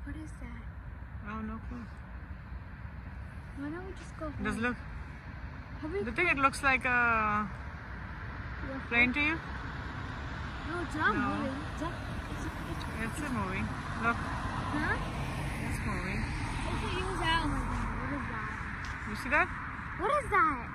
What is that? Oh, no clue. Why don't we just go home? Does look? Have we... Do you think it looks like a plane to you? No, it's not No. moving. It's moving. Look, Huh? it's moving. Look at you out. Oh my god, what is that? You see that? What is that?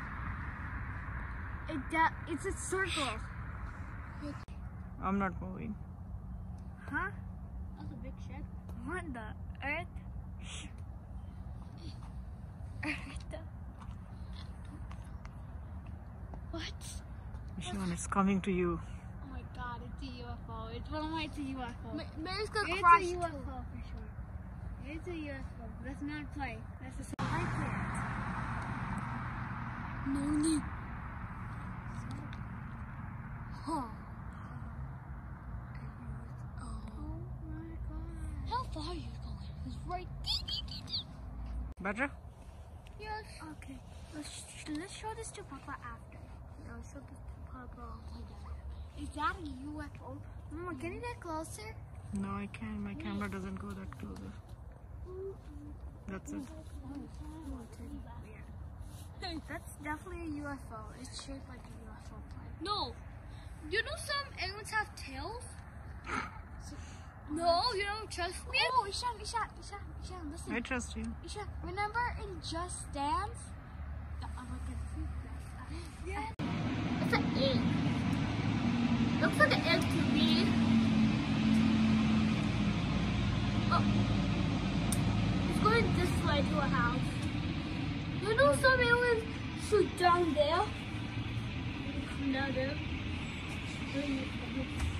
It's a circle. I'm not moving. Huh? That's a big ship. What the earth? What? Sean, it's coming to you. Oh my god, it's a UFO. It's one way, it's a UFO. Mary's gonna It's crash a too. UFO for sure. It's a UFO. Let's not play. That's a I can't. No need. Huh. Oh my god. How far are you going? It's right. Better? Yes. Okay. Let's show this to Papa after. No, show this to Papa. Is that a UFO? Mama, can you get closer? No, I can't. My camera doesn't go that closer. That's it. That's definitely a UFO. It's shaped like a UFO plane. No. You know some aliens have tails? No, you don't trust me? Oh, Ishan, listen. I trust you. Ishan, remember in Just Dance? Yeah. It's an egg. Looks like an egg to me. Oh. It's going this way to a house. You know some aliens shoot down there? Come down there.